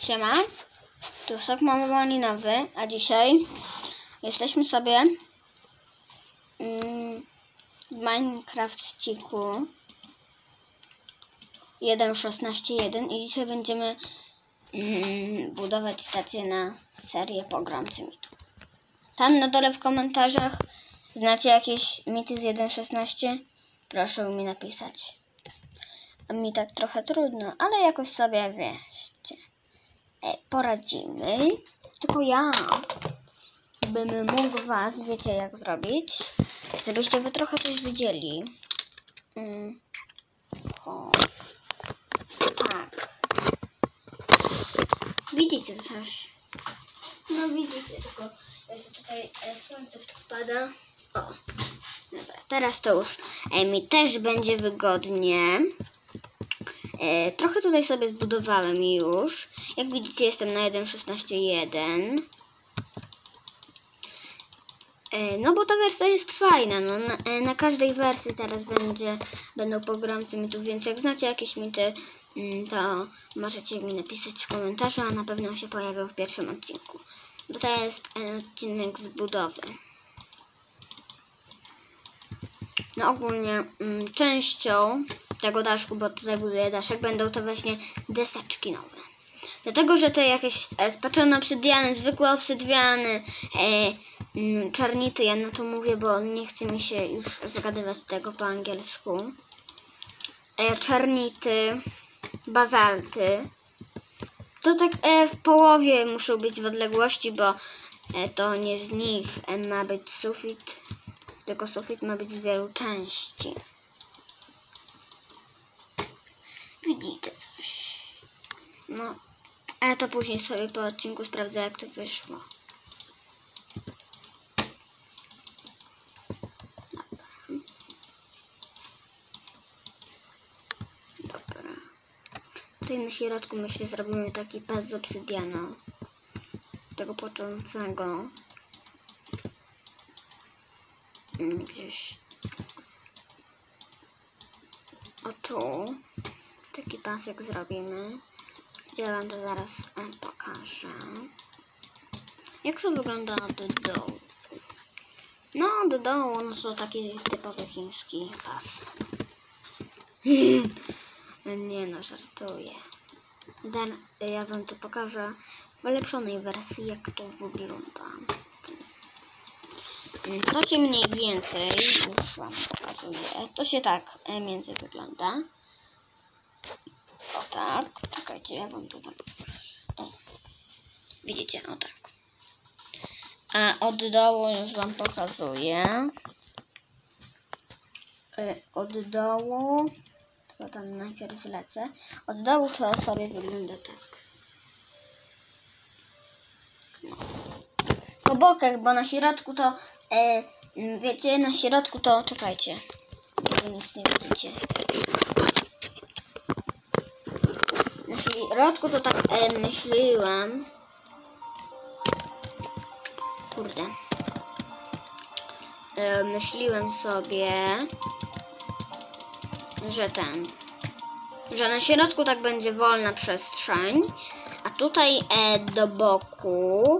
Siema, tu sok malinowy, a dzisiaj jesteśmy sobie w Minecrafciku 1.16.1 i dzisiaj będziemy budować stację na serię Pogromcy Mitów. Tam na dole w komentarzach znacie jakieś mity z 1.16? Proszę mi napisać. A mi tak trochę trudno, ale jakoś sobie wieście. Poradzimy. Tylko ja bym mógł was, wiecie jak zrobić, żebyście wy trochę coś widzieli. Tak. Widzicie coś? No widzicie, tylko jeszcze tutaj słońce wpada. O, dobra, teraz to już mi też będzie wygodnie. Trochę tutaj sobie zbudowałem już. Jak widzicie, jestem na 1.16.1. No bo ta wersja jest fajna. No, na każdej wersji teraz będą pogromcy mitów, więc jak znacie jakieś mity, to możecie mi napisać w komentarzu, a na pewno się pojawią w pierwszym odcinku. Bo to jest odcinek z budowy. No ogólnie częścią tego daszku, bo tutaj buduję daszek, będą to właśnie deseczki nowe. Dlatego, że to jakieś spaczone obsydiany, zwykłe obsydiany, czarnity, ja na to mówię, bo nie chce mi się już zagadywać tego po angielsku. Czarnity, bazalty. To tak w połowie muszą być w odległości, bo to nie z nich ma być sufit, tylko sufit ma być z wielu części. Widzicie coś? No, ale to później sobie po odcinku sprawdzę, jak to wyszło. Dobra. Tutaj na środku myślę zrobimy taki pas z obsydianu. Tego początnego. Gdzieś. O tu. Taki pasek zrobimy. Gdzie wam to zaraz pokażę. Jak to wygląda do dołu? No, do dołu no to taki typowy chiński pas. Nie no, żartuję. Ja wam to pokażę w ulepszonej wersji, jak to wygląda. To się mniej więcej, już wam pokazuję. To się tak mniej więcej wygląda. O tak, czekajcie, ja wam to tak. O, widzicie, o tak. A od dołu już wam pokazuję. Od dołu, to tam najpierw zlecę. Od dołu to sobie wygląda tak. No. Po bokach, bo na środku to, wiecie, na środku to, czekajcie, wy nic nie widzicie. Na środku to tak myśliłam. Kurde. Myśliłem sobie, że na środku tak będzie wolna przestrzeń, a tutaj do boku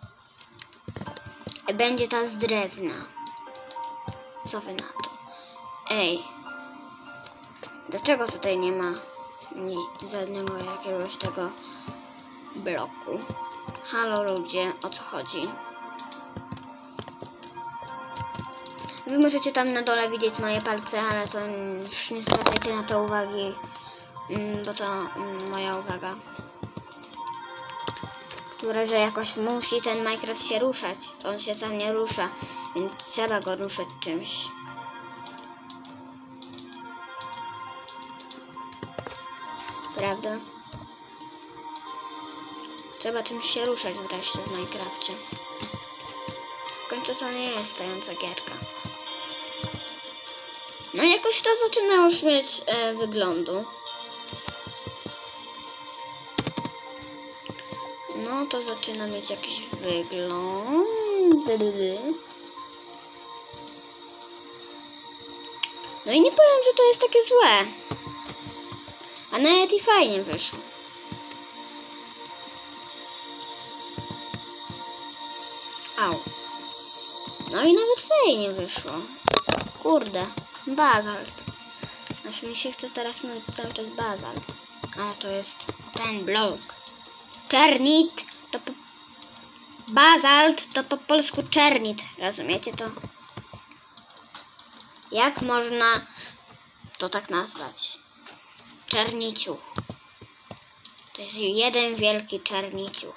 będzie ta z drewna. Co wy na to? Ej. Dlaczego tutaj nie ma żadnego jakiegoś tego bloku? Halo ludzie, o co chodzi? Wy możecie tam na dole widzieć moje palce, ale to już nie zwracajcie na to uwagi, bo to moja uwaga. Że jakoś musi ten Minecraft się ruszać. On się sam nie rusza, więc trzeba go ruszać czymś. Prawda? Trzeba czymś się ruszać wreszcie w Minecrafcie. W końcu to nie jest stojąca gierka. No jakoś to zaczyna już mieć wyglądu. No to zaczyna mieć jakiś wygląd. No i nie powiem, że to jest takie złe. A nawet i fajnie wyszło. Au. No i nawet fajnie wyszło. Kurde, bazalt. Aż mi się chce teraz mówić cały czas bazalt. Ale to jest ten blok. Czernit to po... Bazalt to po polsku czernit. Rozumiecie to? Jak można to tak nazwać? Czerniciuch. To jest jeden wielki czerniciuch.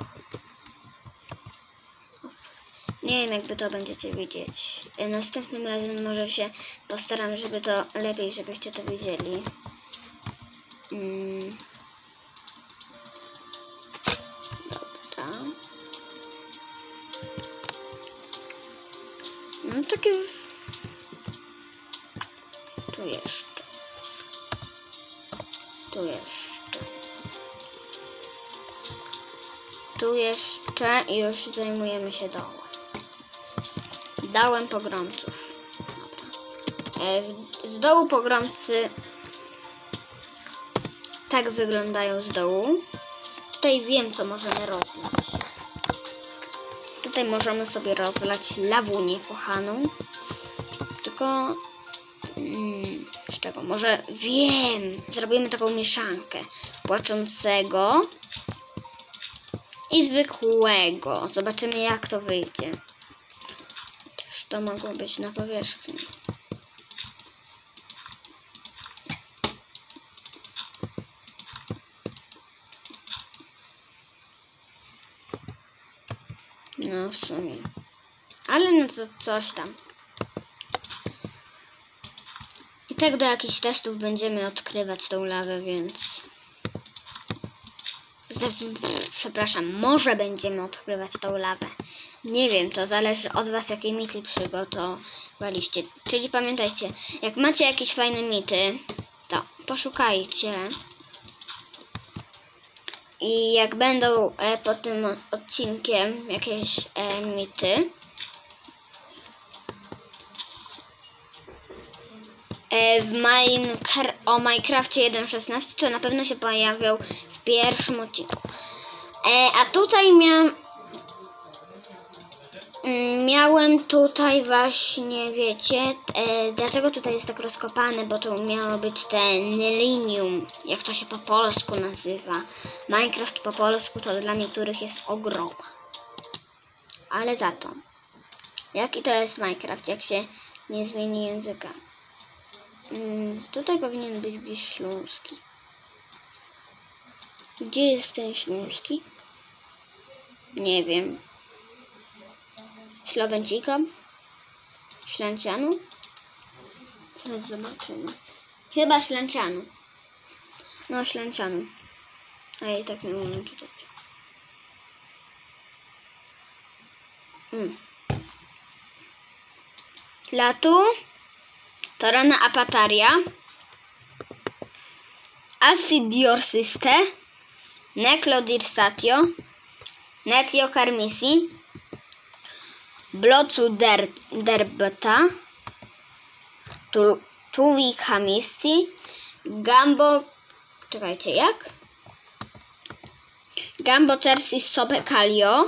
Nie wiem, jakby to będziecie widzieć. Następnym razem może się postaram, żeby to lepiej, żebyście to widzieli. Dobra. No takie... Tu jeszcze. Tu jeszcze. Tu jeszcze i już zajmujemy się dołem. Dałem pogromców. Dobra. Z dołu pogromcy tak wyglądają z dołu. Tutaj wiem, co możemy rozlać. Tutaj możemy sobie rozlać lawunię kochaną. Tylko z czego? Może wiem. Zrobimy taką mieszankę płaczącego i zwykłego. Zobaczymy, jak to wyjdzie. Też to mogło być na powierzchni. No w sumie. Ale no to coś tam. I tak do jakichś testów będziemy odkrywać tą lawę, więc... Przepraszam, może będziemy odkrywać tą lawę. Nie wiem, to zależy od was, jakie mity przygotowaliście. Czyli pamiętajcie, jak macie jakieś fajne mity, to poszukajcie. I jak będą pod tym odcinkiem jakieś mity, o Minecrafcie 1.16, to na pewno się pojawią w pierwszym odcinku. A tutaj miałem tutaj właśnie, wiecie, dlatego tutaj jest tak rozkopane, bo to miało być ten linium, jak to się po polsku nazywa. Minecraft po polsku to dla niektórych jest ogroma. Ale za to, jaki to jest Minecraft, jak się nie zmieni języka? Tutaj powinien być gdzieś śląski. Gdzie jest ten śląski? Nie wiem. Słowencika? Ślęcianu? Teraz zobaczymy. Chyba Ślęcianu. No, Ślęcianu. A ja i tak nie umiem czytać. Latu. Torana apataria. Acidiorsiste. Neclodirsatio. Netio carmisi. Blocu derbeta. Tuwi chamisti. Gambo... Czekajcie, jak? Gambo cersis sopecalio.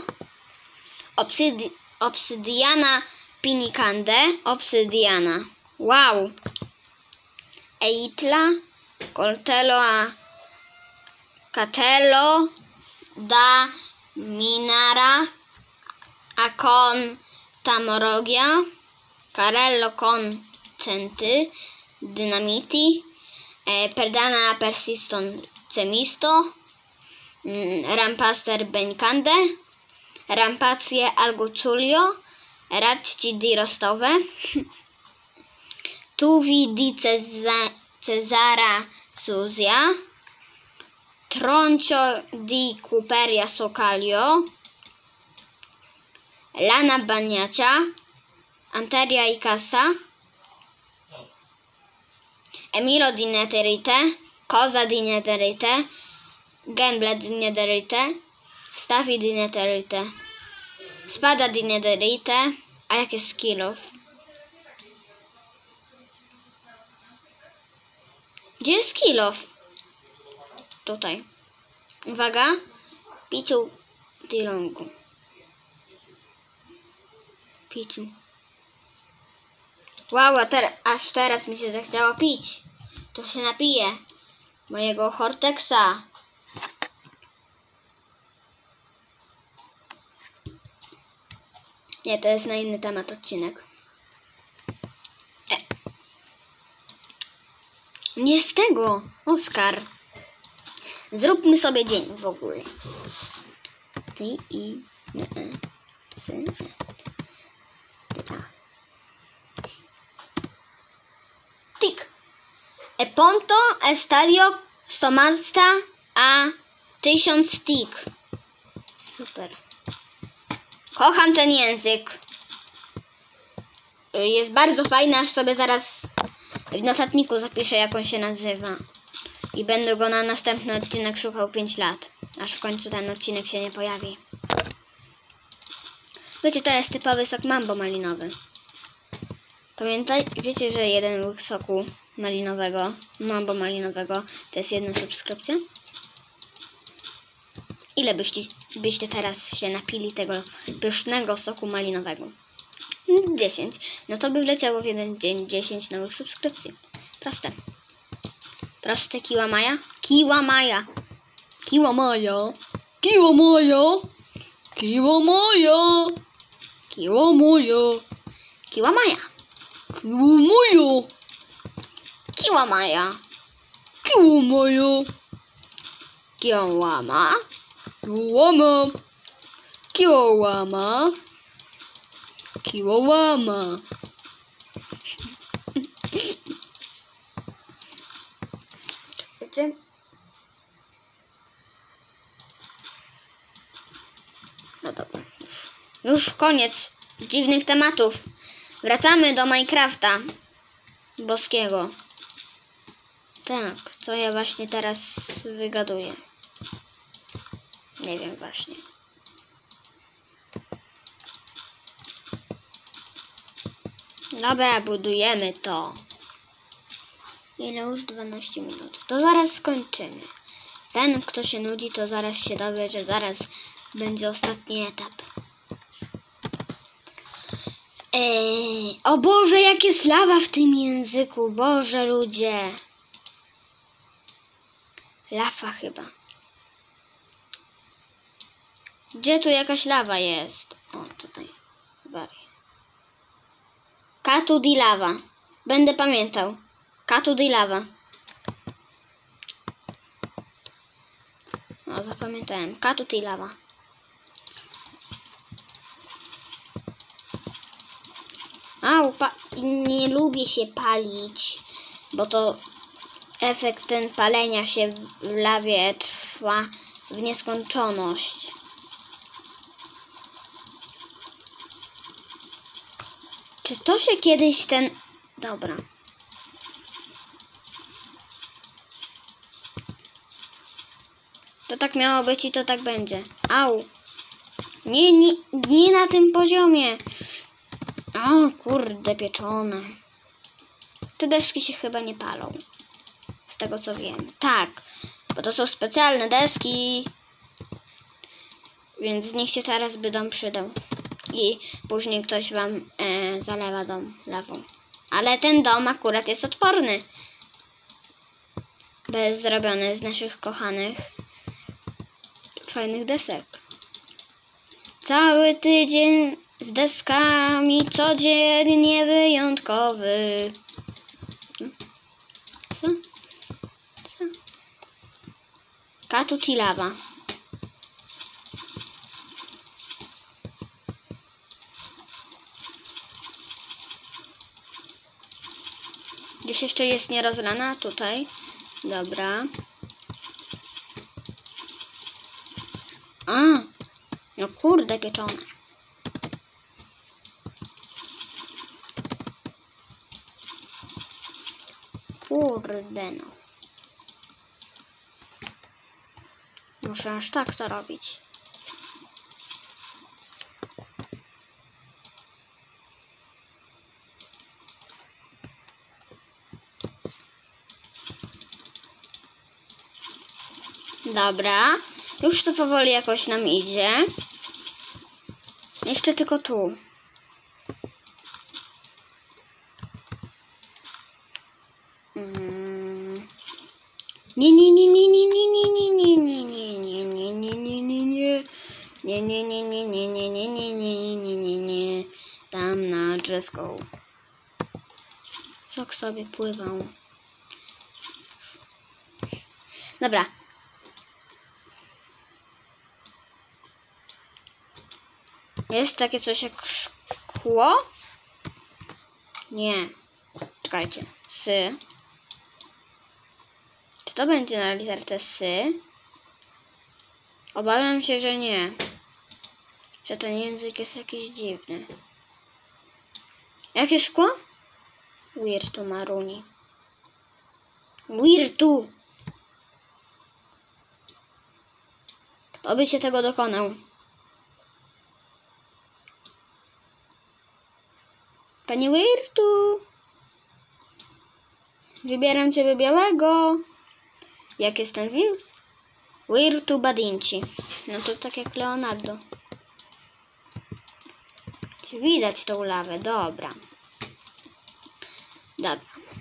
Obsydiana pinicande. Obsydiana. Wow! Eitla. Coltello a... Catello da minara. Acon tamorogia. Carello con centy. Dynamiti. Perdana persiston cemisto. Rampaster benicande. Rampacie alguculio. Radci di rostowe. Tuvi di Cesara Suzia. Troncio di Cuperia Socalio. Lana Bagnacia. Anteria i Cassa. Emilo di Netherite. Cosa di Netherite. Gemble di Netherite. Stafi di Netherite. Spada di Netherite. A jak jest skillów? Gdzie jest skillów? Tutaj. Uwaga. Piciu di longu. piciu. Wow, aż teraz mi się zachciało pić. To się napiję mojego Hortexa. Nie, to jest na inny temat odcinek. Nie z tego, Oskar. Zróbmy sobie dzień w ogóle. Ty i Tik. E ponto estadio stomasta a 1000 tik. Super. Kocham ten język. Jest bardzo fajny, aż sobie zaraz w notatniku zapiszę, jak on się nazywa. I będę go na następny odcinek szukał 5 lat. Aż w końcu ten odcinek się nie pojawi. Wiecie, to jest typowy sok mambo malinowy. Wiecie, że jeden łyk soku malinowego, mambo malinowego, to jest 1 subskrypcja? Ile byście teraz się napili tego pysznego soku malinowego? 10. No to by wleciało w jeden dzień 10 nowych subskrypcji. Proste. Proste, kiła maja? Kiła maja. Kiła maja. Kiła maja. Kiła maja. Kiła maja. Kiła maja. Kiła maja. Kiła maja. Kiła maja. Kiła ma. Kiłama. Kiłama. Kiłama. Wiecie? No dobra. Już koniec dziwnych tematów. Wracamy do Minecrafta boskiego. Tak, co ja właśnie teraz wygaduję. Nie wiem właśnie. Dobra, budujemy to. Ile już? 12 minut. To zaraz skończymy. Ten, kto się nudzi, to zaraz się dowie, że zaraz będzie ostatni etap. O Boże, jak jest lawa w tym języku. Boże, ludzie. Lawa chyba. Gdzie tu jakaś lawa jest? O, tutaj. Katu di lava. Będę pamiętał. Katu di lava. O, zapamiętałem. Katu di lava. Au, nie lubię się palić, bo to efekt ten palenia się w lawie trwa w nieskończoność. Czy to się kiedyś ten... Dobra. To tak miało być i to tak będzie. Au. Nie na tym poziomie. O, kurde, pieczone. Te deski się chyba nie palą. Z tego co wiem. Tak, bo to są specjalne deski. Więc z nich się teraz by dom przydał. I później ktoś wam zalewa dom lawą. Ale ten dom akurat jest odporny. Bez zrobiony z naszych kochanych fajnych desek. Cały tydzień z deskami, codziennie wyjątkowy. Co? Katu ci lawa. Gdzieś jeszcze jest nierozlana? Tutaj. Dobra. A! No kurde, pieczone. Kurde no. Muszę aż tak to robić. Dobra. Już to powoli jakoś nam idzie. Jeszcze tylko tu. Nie, nie, nie, nie, nie, nie, nie, nie, nie, nie, nie, nie, nie, nie, nie, nie. Nie, nie, nie, nie, nie, nie, nie, nie, nie, nie, nie, nie. Tam na drzeską. Sok sobie pływał. Dobra. Jest takie coś jak szkło? Nie. Czekajcie. Sy. Czy to będzie na literce sy? Obawiam się, że nie. Że ten język jest jakiś dziwny. Jakie szkło? Wirtu Maruni. Wirtu! Kto by się tego dokonał? Panie Wirtu! Wybieram ciebie białego. Jak jest ten wirt? Wirtu Badinci. No to tak jak Leonardo. Widać tą lawę, dobra. Dobra.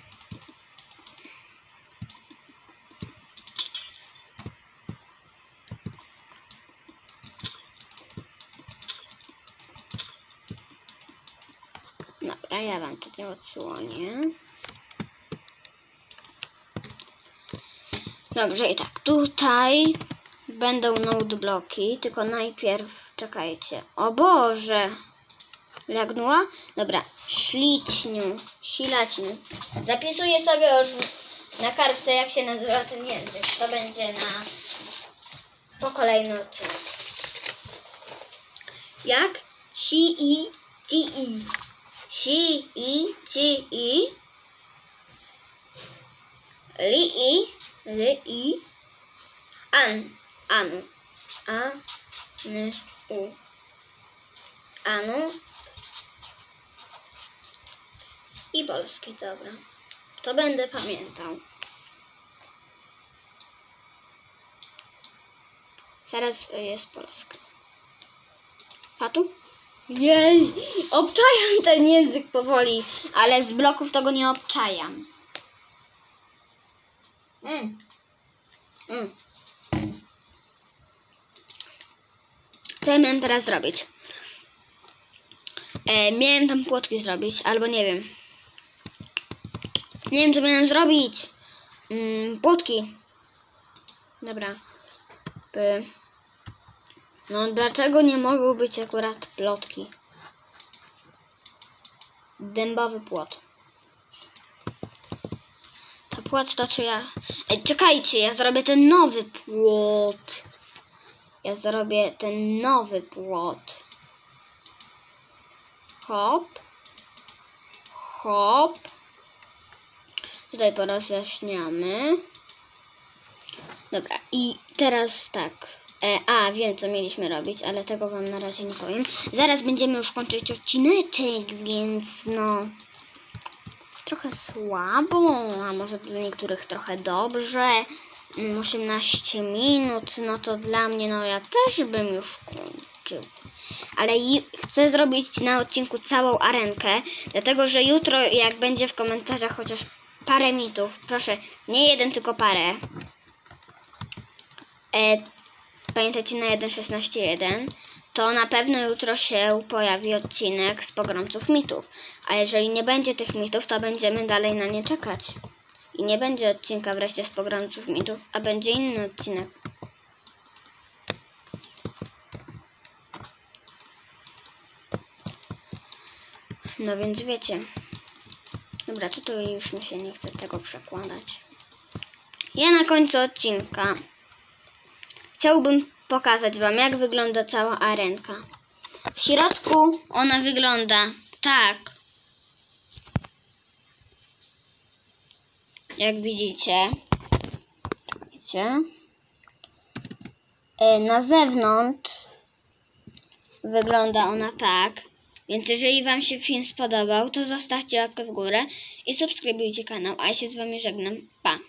Dobra, ja wam to nie odsłonię. Dobrze, i tak, tutaj będą node bloki, tylko najpierw, czekajcie. O Boże! Lagnuła? Dobra, silaćniu. Zapisuję sobie już na kartce, jak się nazywa ten język. To będzie po kolejny odcinek. Jak? Si-i, ci-i. Si-i, ci-i. Li-i, li-i. Anu. A-n-u. Anu. I polski, dobra. To będę pamiętał. Teraz jest polska. Fatu? Jej! Obczajam ten język powoli, ale z bloków tego nie obczajam. Co ja miałem teraz zrobić? Miałem tam płotki zrobić, albo nie wiem. Nie wiem, co miałem zrobić. Płotki. Dobra. No, dlaczego nie mogą być akurat plotki? Dębowy płot. To płot to czy ja... czekajcie, ja zrobię ten nowy płot. Hop. Hop. Tutaj porozjaśniamy. Dobra, i teraz tak. Wiem, co mieliśmy robić, ale tego wam na razie nie powiem. Zaraz będziemy już kończyć odcineczek, więc no... trochę słabo, a może dla niektórych trochę dobrze. 18 minut, no to dla mnie, no ja też bym już kończył. Ale chcę zrobić na odcinku całą arenkę, dlatego że jutro, jak będzie w komentarzach chociaż parę mitów, proszę, nie jeden, tylko parę. Pamiętajcie na 1.16.1, to na pewno jutro się pojawi odcinek z pogromców mitów. A jeżeli nie będzie tych mitów, to będziemy dalej na nie czekać. I nie będzie odcinka wreszcie z pogromców mitów, a będzie inny odcinek. No więc wiecie. Dobra, tutaj już mi się nie chce tego przekładać. Ja na końcu odcinka chciałbym pokazać wam, jak wygląda cała arenka. W środku ona wygląda tak. Jak widzicie. Na zewnątrz wygląda ona tak. Więc jeżeli wam się film spodobał, to zostawcie łapkę w górę i subskrybujcie kanał. A ja się z wami żegnam. Pa!